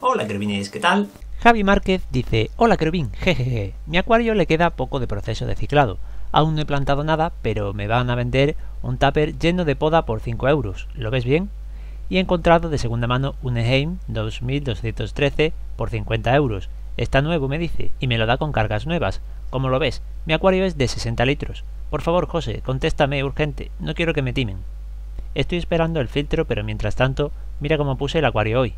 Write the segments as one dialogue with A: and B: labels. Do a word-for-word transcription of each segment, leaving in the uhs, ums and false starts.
A: Hola Kerbines, ¿qué tal?
B: Javi Márquez dice: hola Kerbin, jejeje, mi acuario le queda poco de proceso de ciclado. Aún no he plantado nada, pero me van a vender un tupper lleno de poda por cinco euros. ¿Lo ves bien? Y he encontrado de segunda mano un Eheim dos mil doscientos trece por cincuenta euros. Está nuevo, me dice, y me lo da con cargas nuevas. ¿Cómo lo ves? Mi acuario es de sesenta litros. Por favor, José, contéstame urgente, no quiero que me timen. Estoy esperando el filtro, pero mientras tanto, mira cómo puse el acuario hoy.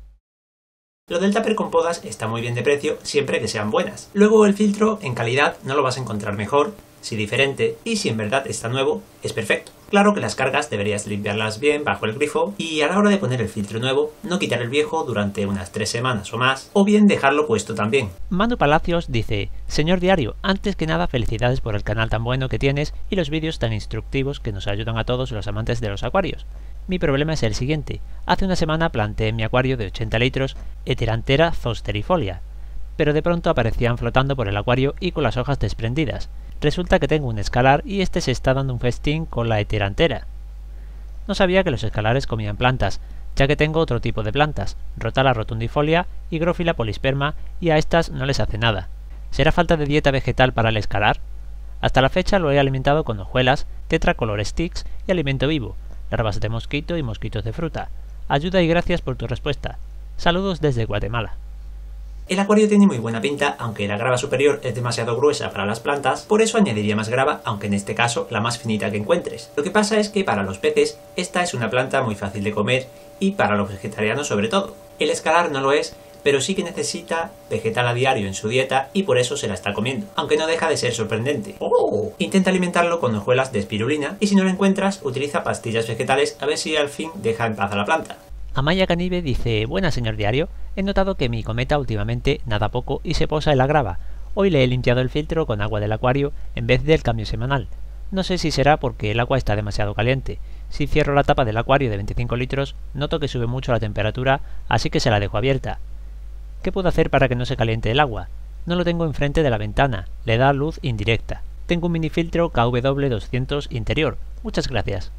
A: Lo del tupper con podas está muy bien de precio, siempre que sean buenas. Luego el filtro, en calidad, no lo vas a encontrar mejor, si diferente, y si en verdad está nuevo, es perfecto. Claro que las cargas deberías limpiarlas bien bajo el grifo, y a la hora de poner el filtro nuevo, no quitar el viejo durante unas tres semanas o más, o bien dejarlo puesto también.
B: Manu Palacios dice: señor Diario, antes que nada felicidades por el canal tan bueno que tienes y los vídeos tan instructivos que nos ayudan a todos los amantes de los acuarios. Mi problema es el siguiente: hace una semana planté en mi acuario de ochenta litros Heterantera zosterifolia, pero de pronto aparecían flotando por el acuario y con las hojas desprendidas. Resulta que tengo un escalar y este se está dando un festín con la Heterantera. No sabía que los escalares comían plantas, ya que tengo otro tipo de plantas, Rotala rotundifolia y Grófila polisperma, y a estas no les hace nada. ¿Será falta de dieta vegetal para el escalar? Hasta la fecha lo he alimentado con hojuelas, tetracolor sticks y alimento vivo, larvas de mosquito y mosquitos de fruta. Ayuda y gracias por tu respuesta. Saludos desde Guatemala.
A: El acuario tiene muy buena pinta, aunque la grava superior es demasiado gruesa para las plantas, por eso añadiría más grava, aunque en este caso la más finita que encuentres. Lo que pasa es que para los peces, esta es una planta muy fácil de comer, y para los vegetarianos sobre todo. El escalar no lo es, pero sí que necesita vegetal a diario en su dieta y por eso se la está comiendo, aunque no deja de ser sorprendente. ¡Oh! Intenta alimentarlo con hojuelas de espirulina, y si no lo encuentras, utiliza pastillas vegetales a ver si al fin deja en paz a la planta.
B: Amaya Canive dice: buena señor Diario, he notado que mi cometa últimamente nada poco y se posa en la grava. Hoy le he limpiado el filtro con agua del acuario en vez del cambio semanal. No sé si será porque el agua está demasiado caliente. Si cierro la tapa del acuario de veinticinco litros, noto que sube mucho la temperatura, así que se la dejo abierta. ¿Qué puedo hacer para que no se caliente el agua? No lo tengo enfrente de la ventana, le da luz indirecta. Tengo un minifiltro K W doscientos interior. Muchas gracias.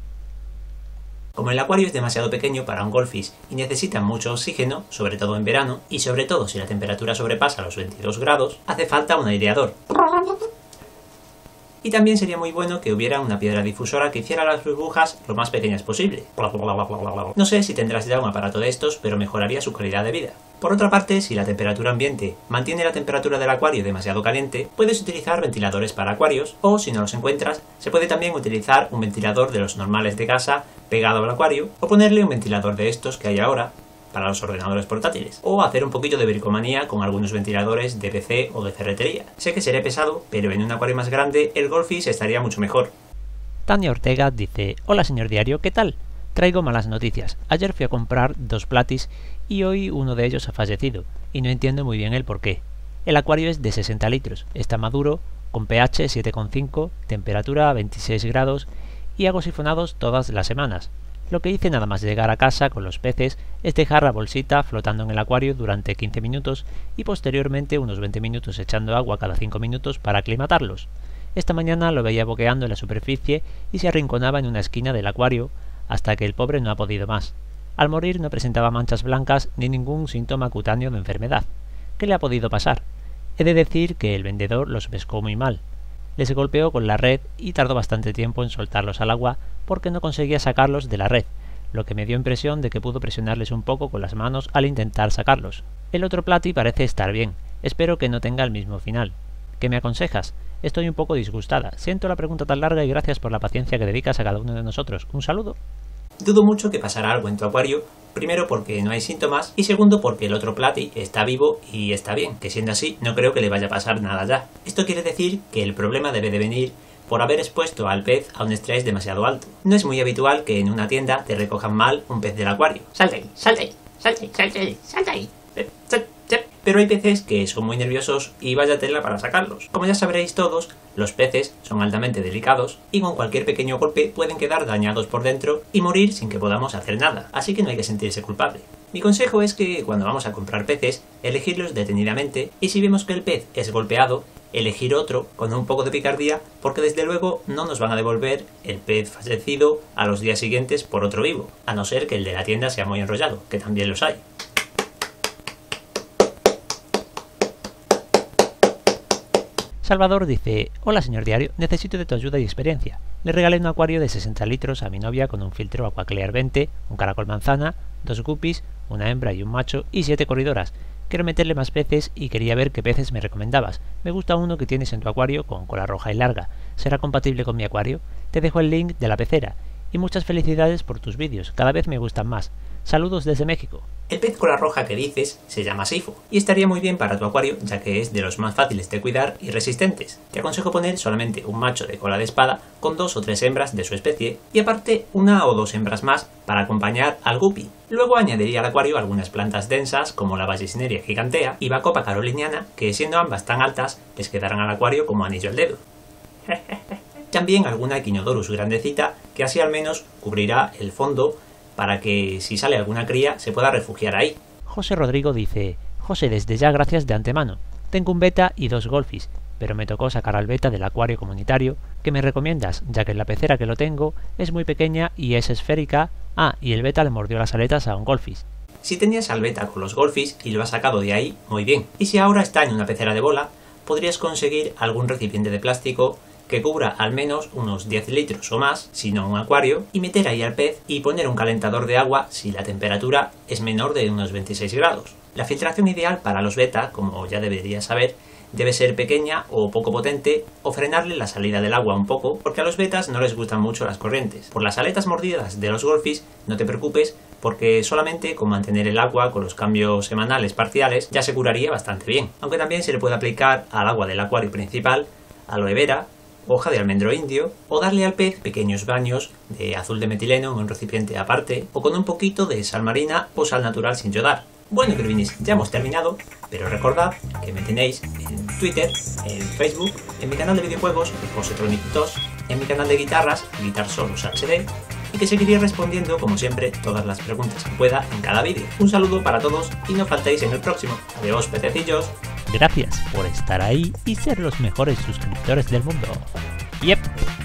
A: Como el acuario es demasiado pequeño para un goldfish y necesita mucho oxígeno, sobre todo en verano, y sobre todo si la temperatura sobrepasa los veintidós grados, hace falta un aireador. Y también sería muy bueno que hubiera una piedra difusora que hiciera las burbujas lo más pequeñas posible. No sé si tendrás ya un aparato de estos, pero mejoraría su calidad de vida. Por otra parte, si la temperatura ambiente mantiene la temperatura del acuario demasiado caliente, puedes utilizar ventiladores para acuarios, o si no los encuentras, se puede también utilizar un ventilador de los normales de casa pegado al acuario, o ponerle un ventilador de estos que hay ahora para los ordenadores portátiles, o hacer un poquito de bricomanía con algunos ventiladores de P C o de ferretería. Sé que seré pesado, pero en un acuario más grande el goldfish estaría mucho mejor.
B: Tania Ortega dice: hola señor Diario, ¿qué tal? Traigo malas noticias. Ayer fui a comprar dos platis y hoy uno de ellos ha fallecido, y no entiendo muy bien el porqué. El acuario es de sesenta litros, está maduro, con pH siete coma cinco, temperatura a veintiséis grados y hago sifonados todas las semanas. Lo que hice nada más llegar a casa con los peces es dejar la bolsita flotando en el acuario durante quince minutos y posteriormente unos veinte minutos echando agua cada cinco minutos para aclimatarlos. Esta mañana lo veía boqueando en la superficie y se arrinconaba en una esquina del acuario hasta que el pobre no ha podido más. Al morir no presentaba manchas blancas ni ningún síntoma cutáneo de enfermedad. ¿Qué le ha podido pasar? He de decir que el vendedor los pescó muy mal. Les golpeó con la red y tardó bastante tiempo en soltarlos al agua porque no conseguía sacarlos de la red, lo que me dio impresión de que pudo presionarles un poco con las manos al intentar sacarlos. El otro plati parece estar bien, espero que no tenga el mismo final. ¿Qué me aconsejas? Estoy un poco disgustada, siento la pregunta tan larga y gracias por la paciencia que dedicas a cada uno de nosotros. Un saludo.
A: Dudo mucho que pasará algo en tu acuario, primero porque no hay síntomas y segundo porque el otro plati está vivo y está bien, que siendo así no creo que le vaya a pasar nada ya. Esto quiere decir que el problema debe de venir por haber expuesto al pez a un estrés demasiado alto. No es muy habitual que en una tienda te recojan mal un pez del acuario. ¡Salte ahí! ¡Salte ahí! ¡Salte ahí! ¡Salte ahí! ¡Salte ahí! Pero hay peces que son muy nerviosos y vaya tela para sacarlos. Como ya sabréis todos, los peces son altamente delicados y con cualquier pequeño golpe pueden quedar dañados por dentro y morir sin que podamos hacer nada, así que no hay que sentirse culpable. Mi consejo es que cuando vamos a comprar peces, elegirlos detenidamente y si vemos que el pez es golpeado, elegir otro con un poco de picardía porque desde luego no nos van a devolver el pez fallecido a los días siguientes por otro vivo, a no ser que el de la tienda sea muy enrollado, que también los hay.
B: Salvador dice: hola señor diario, necesito de tu ayuda y experiencia. Le regalé un acuario de sesenta litros a mi novia con un filtro Aquaclear veinte, un caracol manzana, dos guppies, una hembra y un macho y siete corridoras. Quiero meterle más peces y quería ver qué peces me recomendabas. Me gusta uno que tienes en tu acuario con cola roja y larga. ¿Será compatible con mi acuario? Te dejo el link de la pecera. Y muchas felicidades por tus vídeos, cada vez me gustan más. Saludos desde México.
A: El pez cola roja que dices se llama sifo y estaría muy bien para tu acuario ya que es de los más fáciles de cuidar y resistentes. Te aconsejo poner solamente un macho de cola de espada con dos o tres hembras de su especie y aparte una o dos hembras más para acompañar al guppy. Luego añadiría al acuario algunas plantas densas como la Vallisneria gigantea y Bacopa caroliniana que siendo ambas tan altas les quedarán al acuario como anillo al dedo. También alguna Echinodorus grandecita que así al menos cubrirá el fondo para que si sale alguna cría se pueda refugiar ahí.
B: José Rodrigo dice: José, desde ya gracias de antemano. Tengo un beta y dos golfis, pero me tocó sacar al beta del acuario comunitario. ¿Qué me recomiendas? Ya que en la pecera que lo tengo es muy pequeña y es esférica. Ah, y el beta le mordió las aletas a un golfis.
A: Si tenías al beta con los golfis y lo has sacado de ahí, muy bien. Y si ahora está en una pecera de bola, podrías conseguir algún recipiente de plástico que cubra al menos unos diez litros o más, si no un acuario, y meter ahí al pez y poner un calentador de agua si la temperatura es menor de unos veintiséis grados. La filtración ideal para los beta, como ya deberías saber, debe ser pequeña o poco potente o frenarle la salida del agua un poco, porque a los betas no les gustan mucho las corrientes. Por las aletas mordidas de los golfis no te preocupes, porque solamente con mantener el agua con los cambios semanales parciales ya se curaría bastante bien, aunque también se le puede aplicar al agua del acuario principal aloe vera, hoja de almendro indio, o darle al pez pequeños baños de azul de metileno en un recipiente aparte, o con un poquito de sal marina o sal natural sin yodar. Bueno, Crevinis, ya hemos terminado, pero recordad que me tenéis en Twitter, en Facebook, en mi canal de videojuegos, Josetronic dos, en mi canal de guitarras, Guitar Solos H D, y que seguiré respondiendo, como siempre, todas las preguntas que pueda en cada vídeo. Un saludo para todos y no faltéis en el próximo. Adiós, pececillos.
B: Gracias por estar ahí y ser los mejores suscriptores del mundo. Yep.